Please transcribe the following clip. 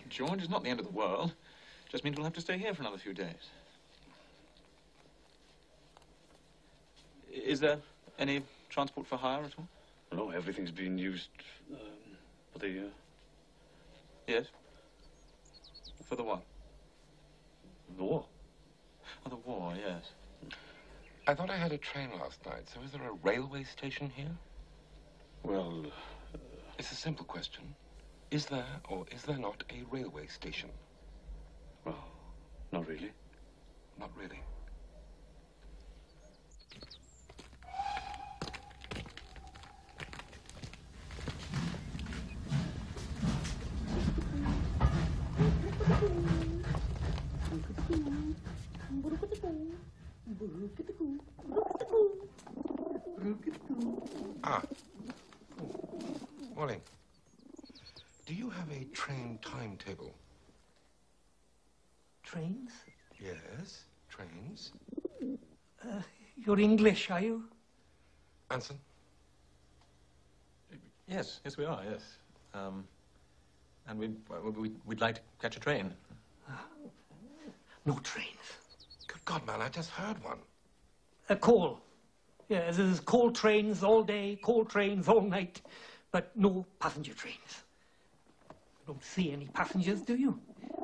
George, it's not the end of the world. Just means we'll have to stay here for another few days. Is there any transport for hire at all? No, everything's being used for the... Yes? For the what? The war. Oh, the war, yes. I thought I had a train last night, so is there a railway station here? Well... It's a simple question. Is there or is there not a railway station? Well, not really. Not really. Ah. Morning. Do you have a train timetable? Trains? Yes, trains. You're English, are you? Anson? Yes, we are, yes. And we'd like to catch a train. No trains. Good God, man, I just heard one. A call. Yeah, there's call trains all day, call trains all night, but no passenger trains. You don't see any passengers, do you?